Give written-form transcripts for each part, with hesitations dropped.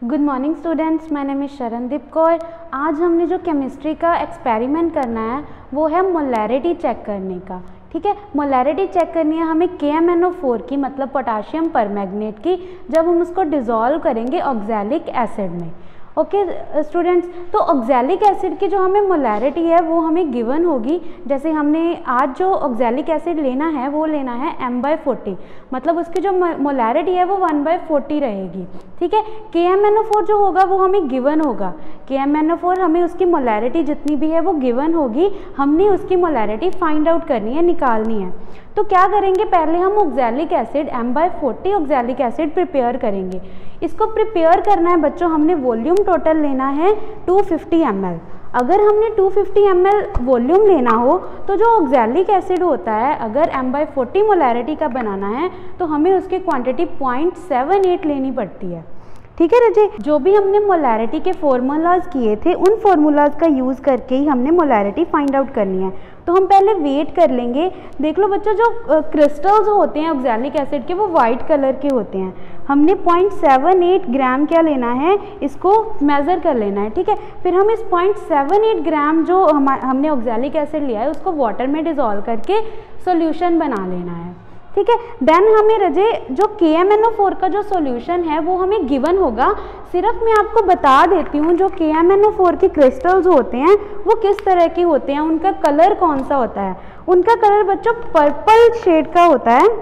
Good morning students, my name is Sharandeep Kaur. आज हमने जो केमिस्ट्री का एक्सपेरिमेंट करना है वो है मोलैरिटी चेक करने का। ठीक है, मोलैरिटी चेक करनी है हमें KMnO4 की, मतलब पोटाशियम परमैंगनेट की, जब हम उसको डिज़ोल्व करेंगे ऑक्सैलिक एसिड में। ओके स्टूडेंट्स, तो ऑक्सैलिक एसिड की जो हमें मोलैरिटी है वो हमें गिवन होगी। जैसे हमने आज जो ऑक्सैलिक एसिड लेना है वो लेना है m/40, मतलब उसकी जो मोलैरिटी है वो 1/40 रहेगी। ठीक है, KMnO4 जो होगा वो हमें गिवन होगा। KMnO4 हमें उसकी मोलैरिटी जितनी भी है वो गिवन होगी, हमने उसकी मोलैरिटी फाइंड आउट करनी है, निकालनी है। तो क्या करेंगे, पहले हम oxalic acid m/40 oxalic acid prepare करेंगे। इसको प्रिपेयर करना है बच्चों, हमने वॉल्यूम टोटल लेना है 250 ml। अगर हमने 250 ml वॉल्यूम लेना हो तो जो ऑक्सैलिक एसिड होता है, अगर m/40 मोलैरिटी का बनाना है तो हमें उसकी क्वांटिटी 0.78 लेनी पड़ती है। ठीक है रजे, जो भी हमने मोलैरिटी के फॉर्मूलाज किए थे उन फॉर्मूलाज का यूज़ करके ही हमने मोलैरिटी फाइंड आउट करनी है। तो हम पहले वेट कर लेंगे। देख लो बच्चों, जो क्रिस्टल्स होते हैं ऑक्सैलिक एसिड के वो वाइट कलर के होते हैं। हमने 0.78 ग्राम क्या लेना है, इसको मेज़र कर लेना है। ठीक है, फिर हम इस 0.78 ग्राम जो हमने ऑक्सैलिक एसिड लिया है उसको वाटर में डिज़ोल्व करके सॉल्यूशन बना लेना है। ठीक है, देन हमें रजे जो KMnO4 का जो सॉल्यूशन है वो हमें गिवन होगा। सिर्फ मैं आपको बता देती हूँ, जो KMnO4 के क्रिस्टल्स होते हैं वो किस तरह के होते हैं, उनका कलर कौन सा होता है। उनका कलर बच्चों पर्पल शेड का होता है।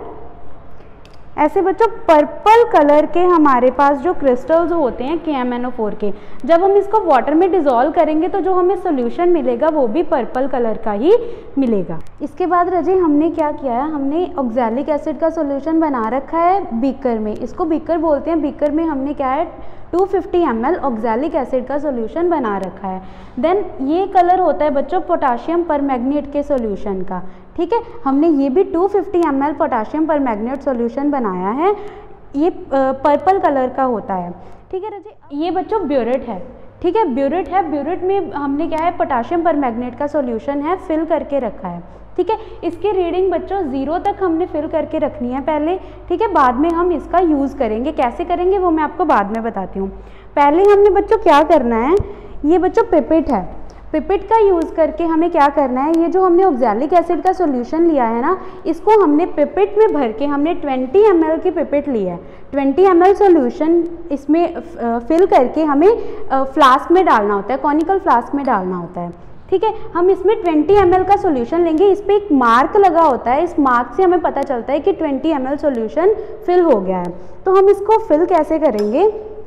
ऐसे बच्चों पर्पल कलर के हमारे पास जो क्रिस्टल्स होते हैं KMnO4 के, जब हम इसको वाटर में डिज़ोल्व करेंगे तो जो हमें सॉल्यूशन मिलेगा वो भी पर्पल कलर का ही मिलेगा। इसके बाद रजे हमने क्या किया है, हमने ऑक्सैलिक एसिड का सॉल्यूशन बना रखा है बीकर में, इसको बीकर बोलते हैं। बीकर में हमने क्या है 250 ml ऑक्सैलिक एसिड का सॉल्यूशन बना रखा है। देन ये कलर होता है बच्चों पोटाशियम परमैंगनेट के सॉल्यूशन का। ठीक है, हमने ये भी 250 ml पोटाशियम परमैंगनेट सॉल्यूशन बनाया है, ये पर्पल कलर का होता है। ठीक है रजी, ये बच्चों ब्यूरेट है। ठीक है, ब्यूरेट है। ब्यूरेट में हमने क्या है पोटाशियम परमैंगनेट का सॉल्यूशन है, फिल करके रखा है। ठीक है, इसकी रीडिंग बच्चों 0 तक हमने फिल करके रखनी है पहले। ठीक है, बाद में हम इसका यूज़ करेंगे, कैसे करेंगे वो मैं आपको बाद में बताती हूँ। पहले हमने बच्चों क्या करना है, ये बच्चों पिपेट है, पिपेट का यूज़ करके हमें क्या करना है, ये जो हमने ऑक्सैलिक एसिड का सॉल्यूशन लिया है ना, इसको हमने पिपेट में भर के हमने 20 ml की पिपेट ली है। 20 ml सॉल्यूशन इसमें फिल करके हमें फ्लास्क में डालना होता है, कॉनिकल फ्लास्क में डालना होता है। ठीक है, हम इसमें 20 ml का सॉल्यूशन लेंगे। इस पर एक मार्क लगा होता है, इस मार्क से हमें पता चलता है कि 20 ml सॉल्यूशन फिल हो गया है। तो हम इसको फिल कैसे करेंगे,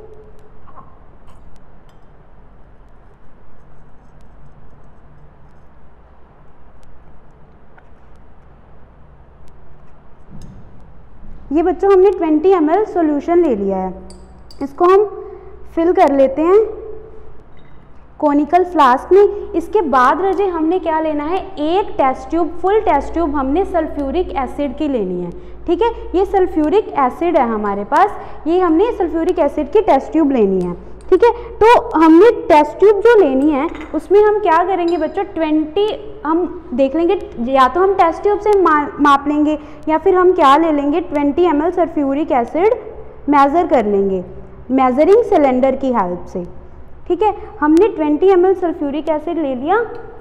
ये बच्चों हमने 20 ml सॉल्यूशन ले लिया है, इसको हम फिल कर लेते हैं कॉनिकल फ्लास्क में। इसके बाद रजे हमने क्या लेना है, एक test tube, full test tube हमने सल्फ्यूरिक एसिड की लेनी है। ठीक है, ये सल्फ्यूरिक एसिड है हमारे पास, ये हमने सल्फ्यूरिक एसिड की टेस्ट ट्यूब लेनी है। ठीक है, तो हमने टेस्ट ट्यूब जो लेनी है उसमें हम क्या करेंगे बच्चों, 20 हम देख लेंगे, या तो हम टेस्ट ट्यूब से माप लेंगे या फिर हम क्या ले लेंगे 20 ml सल्फ्यूरिक एसिड मेज़र कर लेंगे मेजरिंग सिलेंडर की हेल्प से। ठीक है, हमने 20 ml सल्फ्यूरिक एसिड ले लिया,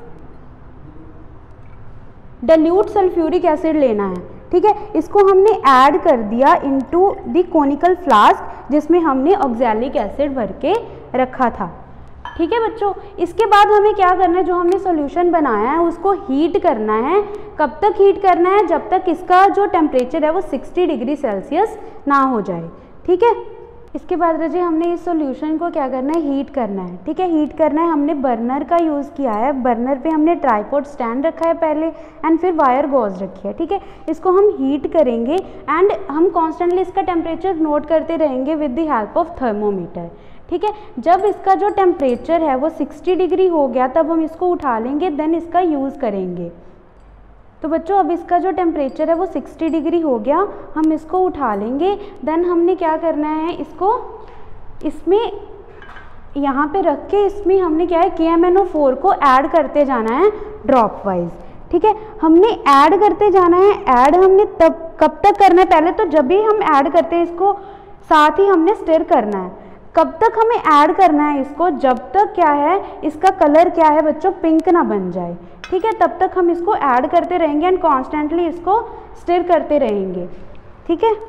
डाइल्यूट सल्फ्यूरिक एसिड लेना है। ठीक है, इसको हमने ऐड कर दिया इनटू द कॉनिकल फ्लास्क जिसमें हमने ऑक्सैलिक एसिड भर के रखा था। ठीक है बच्चों, इसके बाद हमें क्या करना है, जो हमने सॉल्यूशन बनाया है उसको हीट करना है। कब तक हीट करना है, जब तक इसका जो टेम्परेचर है वो 60 डिग्री सेल्सियस ना हो जाए। ठीक है, इसके बाद रजे हमने इस सॉल्यूशन को क्या करना है, हीट करना है। ठीक है, हीट करना है, हमने बर्नर का यूज़ किया है। बर्नर पे हमने ट्राइपॉड स्टैंड रखा है पहले, एंड फिर वायर गॉज रखी है। ठीक है, इसको हम हीट करेंगे एंड हम कॉन्स्टेंटली इसका टेम्परेचर नोट करते रहेंगे with the help of thermometer. ठीक है, जब इसका जो टेम्परेचर है वो 60 डिग्री हो गया तब हम इसको उठा लेंगे, देन इसका यूज़ करेंगे। तो बच्चों अब इसका जो टेम्परेचर है वो 60 डिग्री हो गया, हम इसको उठा लेंगे। देन हमने क्या करना है, इसको इसमें यहाँ पे रख के इसमें हमने क्या है KMnO4 को ऐड करते जाना है ड्रॉप वाइज। ठीक है, हमने ऐड करते जाना है। ऐड हमने तब कब तक करना है, पहले तो जब भी हम ऐड करते हैं इसको साथ ही हमने स्टिर करना है। कब तक हमें ऐड करना है इसको, जब तक क्या है इसका कलर क्या है बच्चों, पिंक ना बन जाए, ठीक है। तब तक हम इसको ऐड करते रहेंगे एंड कॉन्स्टेंटली इसको स्टिर करते रहेंगे, ठीक है।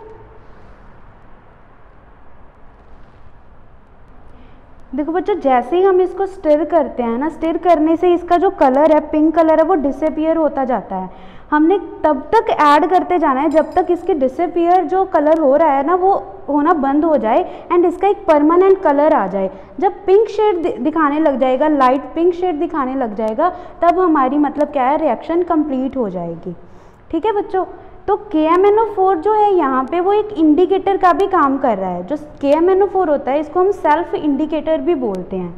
देखो बच्चों, जैसे ही हम इसको स्टिर करते हैं ना, स्टिर करने से इसका जो कलर है, पिंक कलर है, वो डिसअपियर होता जाता है। हमने तब तक ऐड करते जाना है जब तक इसके डिसअपियर जो कलर हो रहा है ना वो होना बंद हो जाए एंड इसका एक परमानेंट कलर आ जाए। जब पिंक शेड दिखाने लग जाएगा, लाइट पिंक शेड दिखाने लग जाएगा, तब हमारी मतलब क्या है, रिएक्शन कंप्लीट हो जाएगी, ठीक है बच्चों। तो KMnO4 जो है यहाँ पे वो एक इंडिकेटर का भी काम कर रहा है। जो KMnO4 होता है इसको हम सेल्फ इंडिकेटर भी बोलते हैं।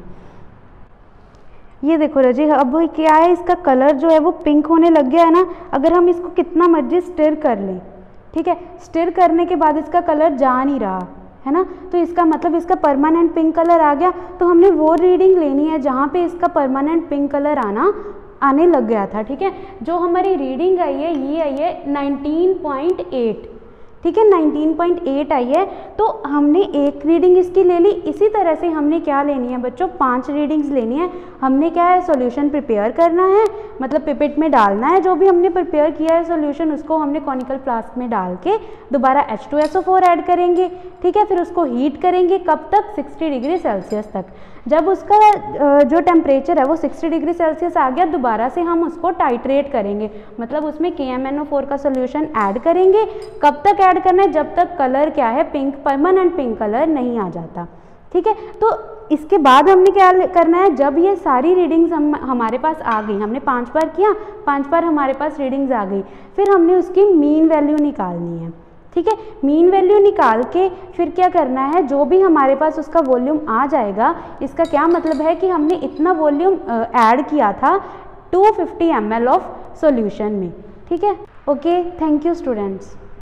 ये देखो रजी, अब क्या है, इसका कलर जो है वो पिंक होने लग गया है ना। अगर हम इसको कितना मर्जी स्टिर कर लें, ठीक है, स्टिर करने के बाद इसका कलर जा नहीं रहा है ना, तो इसका मतलब इसका परमानेंट पिंक कलर आ गया। तो हमने वो रीडिंग लेनी है जहाँ पे इसका परमानेंट पिंक कलर आने लग गया था, ठीक है। जो हमारी रीडिंग आई है ये आई है 19.8, ठीक है, 19.8 आई है। तो हमने एक रीडिंग इसकी ले ली। इसी तरह से हमने क्या लेनी है बच्चों, 5 रीडिंग्स लेनी है। हमने क्या है, सॉल्यूशन प्रिपेयर करना है, मतलब पिपेट में डालना है। जो भी हमने प्रिपेयर किया है सॉल्यूशन, उसको हमने कॉनिकल फ्लास्क में डाल के दोबारा H2SO4 ऐड करेंगे, ठीक है। फिर उसको हीट करेंगे, कब तक, 60 डिग्री सेल्सियस तक। जब उसका जो टेम्परेचर है वो 60 डिग्री सेल्सियस आ गया, दोबारा से हम उसको टाइट्रेट करेंगे, मतलब उसमें KMnO4 का सोल्यूशन ऐड करेंगे। कब तक ऐड करना है, जब तक कलर क्या है, पिंक, परमानेंट पिंक कलर नहीं आ जाता, ठीक है। तो इसके बाद हमने क्या करना है, जब ये सारी रीडिंग्स हमारे पास आ गई, हमने 5 बार किया, 5 बार हमारे पास रीडिंग्स आ गई, फिर हमने उसकी मीन वैल्यू निकालनी है, ठीक है। मीन वैल्यू निकाल के फिर क्या करना है, जो भी हमारे पास उसका वॉल्यूम आ जाएगा, इसका क्या मतलब है कि हमने इतना वॉल्यूम ऐड किया था 250 ml ऑफ सॉल्यूशन में, ठीक है। Okay, thank you students.